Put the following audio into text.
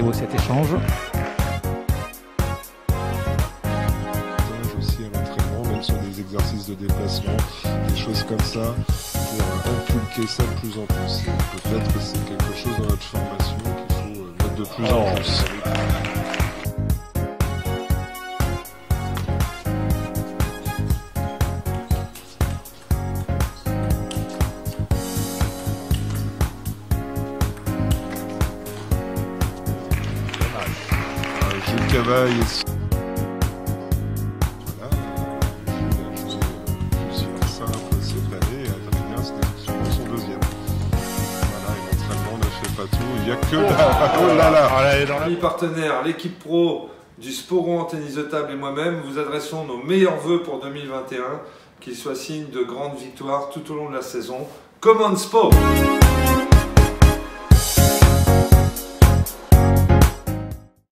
Théo cet échange. Aussi à l'entraînement, même sur des exercices de déplacement, des choses comme ça, pour inculquer ça de plus en plus. Et peut-être que c'est quelque chose dans notre formation qu'il faut mettre de plus en plus. Jules Cavaille ici. Voilà, Jules a joué plus simple cette année, Adrien c'était sûrement son deuxième. Voilà, et l'entraînement ne fait pas tout, il n'y a que la... Oh là là. Amis partenaires, l'équipe pro du Sporon en tennis de table et moi-même vous adressons nos meilleurs vœux pour 2021, qu'il soit signe de grandes victoires tout au long de la saison. Command Spo!